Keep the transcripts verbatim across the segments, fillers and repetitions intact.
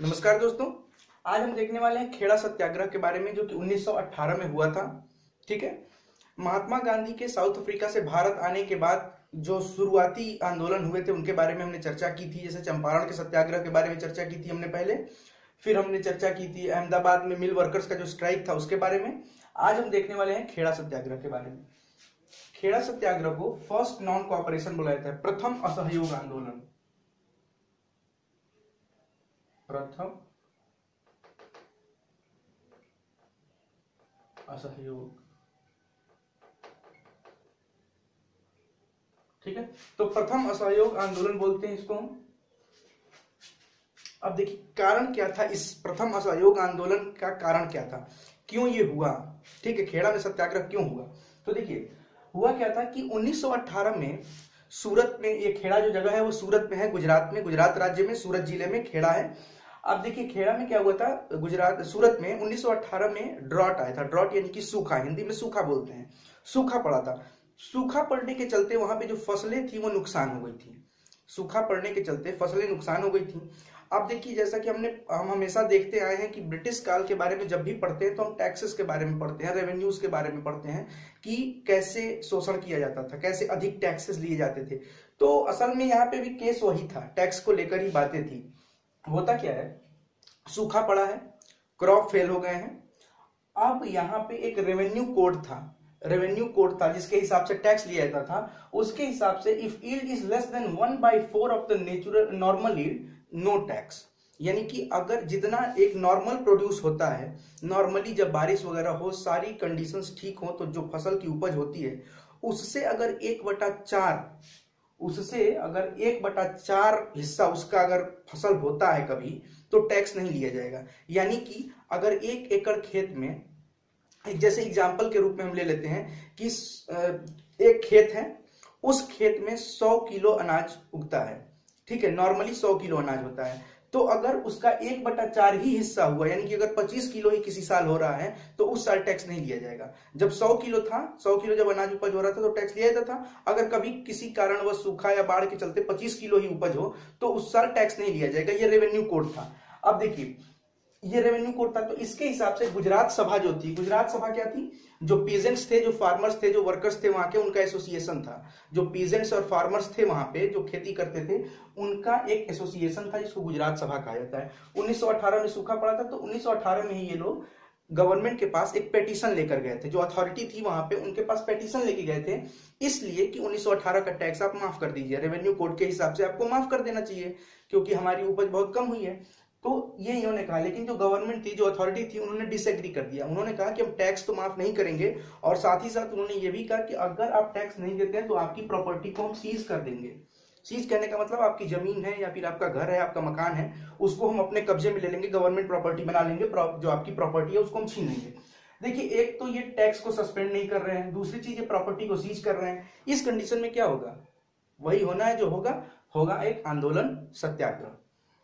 नमस्कार दोस्तों, आज हम देखने वाले हैं खेड़ा सत्याग्रह के बारे में, जो कि उन्नीस सौ अठारह में हुआ था। ठीक है। महात्मा गांधी के साउथ अफ्रीका से भारत आने के बाद जो शुरुआती आंदोलन हुए थे उनके बारे में हमने चर्चा की थी। जैसे चंपारण के सत्याग्रह के बारे में चर्चा की थी हमने पहले, फिर हमने चर्चा की थी अहमदाबाद में मिल वर्कर्स का जो स्ट्राइक था उसके बारे में। आज हम देखने वाले हैं खेड़ा सत्याग्रह के बारे में। खेड़ा सत्याग्रह को फर्स्ट नॉन कोऑपरेशन बोला जाता है, प्रथम असहयोग आंदोलन। प्रथम असहयोग। ठीक है, तो प्रथम असहयोग आंदोलन बोलते हैं इसको हम। अब देखिए कारण क्या था, इस प्रथम असहयोग आंदोलन का कारण क्या था, क्यों ये हुआ। ठीक है, खेड़ा में सत्याग्रह क्यों हुआ। तो देखिए हुआ क्या था कि उन्नीस सौ अठारह में सूरत में, ये खेड़ा जो जगह है वो सूरत में है, गुजरात में, गुजरात राज्य में सूरत जिले में खेड़ा है। अब देखिए खेड़ा में क्या हुआ था, गुजरात सूरत में उन्नीस सौ अठारह में ड्रॉट आया था। ड्रॉट यानी कि सूखा, हिंदी में सूखा बोलते हैं। सूखा पड़ा था। सूखा पड़ने के चलते वहां पे जो फसलें थी वो नुकसान हो गई थी। सूखा पड़ने के चलते फसलें नुकसान हो गई थी। अब देखिए जैसा कि हमने हम हमेशा देखते आए हैं कि ब्रिटिश काल के बारे में जब भी पढ़ते हैं तो हम टैक्सेस के बारे में पढ़ते हैं, रेवेन्यूज के बारे में पढ़ते हैं कि कैसे शोषण किया जाता था, कैसे अधिक टैक्सेस लिए जाते थे। तो असल में यहाँ पे भी केस वही था, टैक्स को लेकर ही बातें थी। होता क्या है, सूखा पड़ा है, क्रॉप फेल हो गए हैं। अब यहाँ पे एक रेवेन्यू कोड था, रेवेन्यू कोड था जिसके हिसाब से टैक्स लिया जाता था। उसके हिसाब से if yield is less than one by four of the natural normal yield, no tax. यानी कि अगर जितना एक नॉर्मल प्रोड्यूस होता है, नॉर्मली जब बारिश वगैरह हो, सारी कंडीशंस ठीक हो, तो जो फसल की उपज होती है उससे अगर एक बटा चार उससे अगर एक बटा चार हिस्सा उसका अगर फसल होता है कभी, तो टैक्स नहीं लिया जाएगा। यानी कि अगर एक एकड़ खेत में, जैसे एग्जाम्पल के रूप में हम ले लेते हैं कि एक खेत है, उस खेत में सौ किलो अनाज उगता है। ठीक है, नॉर्मली सौ किलो अनाज होता है। तो अगर उसका एक बटा चार ही हिस्सा हुआ, यानी कि अगर पच्चीस किलो ही किसी साल हो रहा है, तो उस साल टैक्स नहीं लिया जाएगा। जब सौ किलो था, सौ किलो जब अनाज उपज हो रहा था तो टैक्स लिया जाता था। अगर कभी किसी कारणवश सूखा या बाढ़ के चलते पच्चीस किलो ही उपज हो तो उस साल टैक्स नहीं लिया जाएगा। ये रेवेन्यू कोड था। अब देखिए ये रेवेन्यू कोड था, तो इसके हिसाब से गुजरात सभा जो थी, गुजरात सभा क्या थी, जो पीजेंट्स थे, जो फार्मर्स थे, जो वर्कर्स थे वहां के, उनका एसोसिएशन था। जो पीजेंट्स और फार्मर्स थे वहां पे, जो खेती करते थे, उनका एक एसोसिएशन था जिसको गुजरात सभा कहा जाता है। उन्नीस सौ अठारह में सूखा पड़ा था, तो उन्नीस सौ अठारह में ही ये लोग गवर्नमेंट के पास एक पेटिशन लेकर गए थे। जो अथॉरिटी थी वहां पे, उनके पास पेटिशन लेके गए थे, इसलिए कि उन्नीस सौ अठारह का टैक्स आप माफ कर दीजिए, रेवेन्यू कोड के हिसाब से आपको माफ कर देना चाहिए, क्योंकि हमारी उपज बहुत कम हुई है। तो ये इन्होंने कहा, लेकिन जो गवर्नमेंट थी, जो अथॉरिटी थी, उन्होंने डिसएग्री कर दिया। उन्होंने कहा कि हम टैक्स तो माफ नहीं करेंगे, और साथ ही साथ उन्होंने ये भी कहा कि अगर आप टैक्स नहीं देते हैं तो आपकी प्रॉपर्टी को हम सीज कर देंगे। सीज करने का मतलब आपकी जमीन है या फिर आपका घर है, आपका मकान है, उसको हम अपने कब्जे में ले लेंगे, गवर्नमेंट प्रॉपर्टी बना लेंगे, जो आपकी प्रॉपर्टी है उसको हम छीन लेंगे। देखिए एक तो ये टैक्स को सस्पेंड नहीं कर रहे हैं, दूसरी चीज ये प्रॉपर्टी को सीज कर रहे हैं। इस कंडीशन में क्या होगा, वही होना है जो होगा, होगा एक आंदोलन, सत्याग्रह।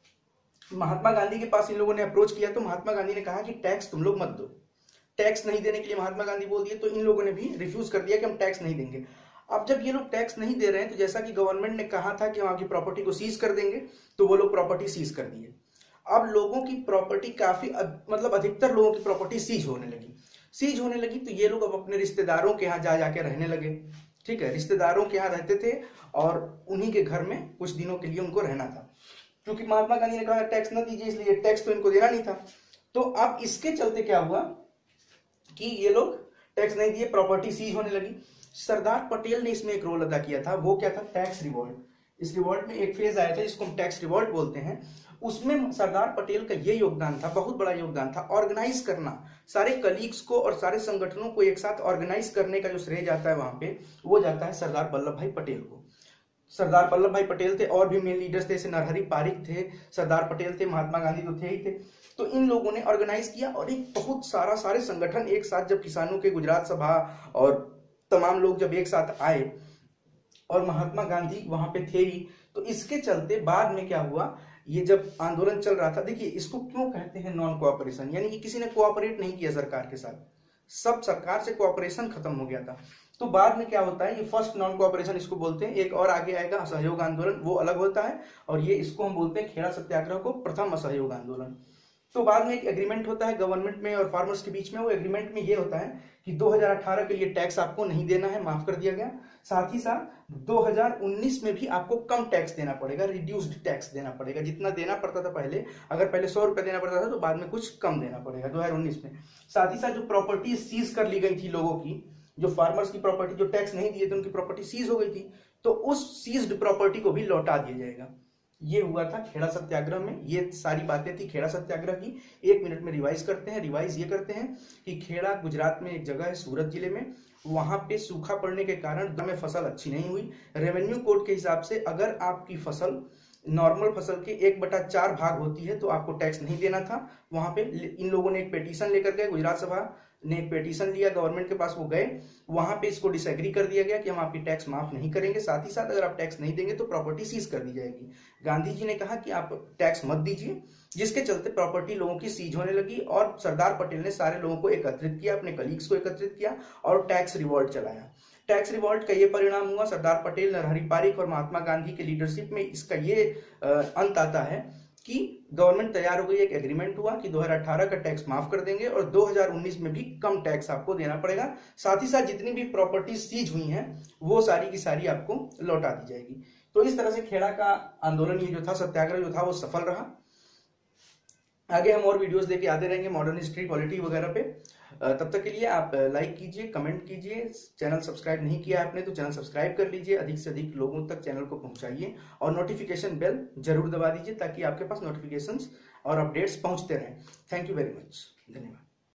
महात्मा गांधी के पास इन लोगों ने अप्रोच किया, तो महात्मा गांधी ने कहा कि टैक्स तुम लोग मत दो। टैक्स नहीं देने के लिए महात्मा गांधी बोल दिए, तो इन लोगों ने भी रिफ्यूज कर दिया कि हम टैक्स नहीं देंगे। अब जब ये लोग टैक्स नहीं दे रहे हैं, तो जैसा कि गवर्नमेंट ने कहा था कि हम आपकी प्रॉपर्टी को सीज कर देंगे, तो वो लोग प्रॉपर्टी सीज कर दिए। अब लोगों की प्रॉपर्टी काफी मतलब अधिकतर लोगों की प्रॉपर्टी सीज होने लगी। सीज होने लगी तो ये लोग अब अपने रिश्तेदारों के यहाँ जा जाके रहने लगे। ठीक है, रिश्तेदारों के यहाँ रहते थे और उन्हीं के घर में कुछ दिनों के लिए उनको रहना था, क्योंकि महात्मा गांधी ने कहा टैक्स न दीजिए, इसलिए टैक्स तो इनको देना नहीं था। तो अब इसके चलते क्या हुआ कि ये लोग टैक्स नहीं दिए, प्रॉपर्टी सीज होने लगी। सरदार पटेल ने इसमें एक रोल अदा किया था, वो क्या था, टैक्स रिवॉल्ट। इस रिवॉल्ट में एक फेज आया था जिसको हम टैक्स रिवॉल्ट बोलते हैं। उसमें सरदार पटेल का ये योगदान था, बहुत बड़ा योगदान था, ऑर्गेनाइज करना, सारे कलीग्स को और सारे संगठनों को एक साथ ऑर्गेनाइज करने का जो श्रेय जाता है वहां पे, वो जाता है सरदार वल्लभ भाई पटेल को। सरदार वल्लभ भाई पटेल थे, और भी मेन लीडर्स थे, जैसे नरहरि पारिक थे, सरदार पटेल थे, महात्मा गांधी तो थे ही थे। तो इन लोगों ने ऑर्गेनाइज किया, और एक बहुत सारा सारे संगठन एक साथ, जब किसानों के गुजरात सभा और तमाम लोग जब एक साथ आए, और महात्मा गांधी वहां पे थे ही, तो इसके चलते बाद में क्या हुआ, ये जब आंदोलन चल रहा था, देखिए इसको क्यों कहते हैं नॉन कोऑपरेशन, यानी कि किसी ने कोऑपरेट नहीं किया सरकार के साथ, सब सरकार से कोऑपरेशन खत्म हो गया था। तो बाद में क्या होता है, ये फर्स्ट नॉन कोऑपरेशन इसको बोलते हैं। एक और आगे आएगा असहयोग आंदोलन, वो अलग होता है, और ये इसको हम बोलते हैं खेड़ा सत्याग्रह को प्रथम असहयोग आंदोलन। तो बाद में एक एग्रीमेंट होता है गवर्नमेंट में और फार्मर्स के बीच में। वो एग्रीमेंट में ये होता है कि दो हज़ार अठारह के लिए टैक्स आपको नहीं देना है, माफ कर दिया गया। साथ ही साथ दो हज़ार उन्नीस में भी आपको कम टैक्स देना पड़ेगा, रिड्यूस्ड टैक्स देना पड़ेगा। जितना देना पड़ता था पहले, अगर पहले सौ रुपए देना पड़ता था तो बाद में कुछ कम देना पड़ेगा दो हज़ार उन्नीस में। साथ ही साथ जो प्रॉपर्टी सीज कर ली गई थी लोगों की, जो फार्मर्स की प्रॉपर्टी जो टैक्स नहीं दिए थे उनकी प्रॉपर्टी सीज हो गई थी, तो उस सीज्ड प्रॉपर्टी को भी लौटा दिया जाएगा। ये हुआ था खेड़ा सत्याग्रह में। ये सारी बातें थी खेड़ा सत्याग्रह की। एक मिनट में रिवाइज करते हैं। रिवाइज ये करते हैं कि खेड़ा गुजरात में एक जगह है सूरत जिले में, वहां पे सूखा पड़ने के कारण में फसल अच्छी नहीं हुई। रेवेन्यू कोड के हिसाब से अगर आपकी फसल नॉर्मल फसल के एक बटा चार भाग होती है तो आपको टैक्स नहीं देना था। वहां पे इन लोगों ने एक पिटीशन लेकर गए, गुजरात सभा ने एक पिटीशन लिया गवर्नमेंट के पास, वो गए, वहां पे इसको डिसएग्री कर दिया गया कि हम आपकी टैक्स माफ नहीं करेंगे। साथ ही साथ अगर आप टैक्स नहीं देंगे तो प्रॉपर्टी सीज कर दी जाएगी। गांधी जी ने कहा कि आप टैक्स मत दीजिए, जिसके चलते प्रॉपर्टी लोगों की सीज होने लगी और सरदार पटेल ने सारे लोगों को एकत्रित किया, अपने कलीग्स को एकत्रित किया और टैक्स रिवॉल्ट चलाया। टैक्स रिवॉल्ट का ये परिणाम हुआ, सरदार पटेल, नरहरि पारिक और महात्मा गांधी के लीडरशिप में इसका ये अंत आता है कि गवर्नमेंट तैयार हो गई, एक एग्रीमेंट हुआ कि दो हज़ार अठारह का टैक्स माफ कर देंगे और दो हज़ार उन्नीस में भी कम टैक्स आपको देना पड़ेगा। साथ ही साथ जितनी भी प्रॉपर्टी सीज हुई हैं वो सारी की सारी आपको लौटा दी जाएगी। तो इस तरह से खेड़ा का आंदोलन, ये जो था सत्याग्रह जो था वो सफल रहा। आगे हम और वीडियोस लेके आते रहेंगे मॉडर्न हिस्ट्री, पॉलिटी वगैरह पे। तब तक के लिए आप लाइक कीजिए, कमेंट कीजिए। चैनल सब्सक्राइब नहीं किया आपने तो चैनल सब्सक्राइब कर लीजिए, अधिक से अधिक लोगों तक चैनल को पहुंचाइए और नोटिफिकेशन बेल जरूर दबा दीजिए ताकि आपके पास नोटिफिकेशंस और अपडेट्स पहुंचते रहें। थैंक यू वेरी मच, धन्यवाद।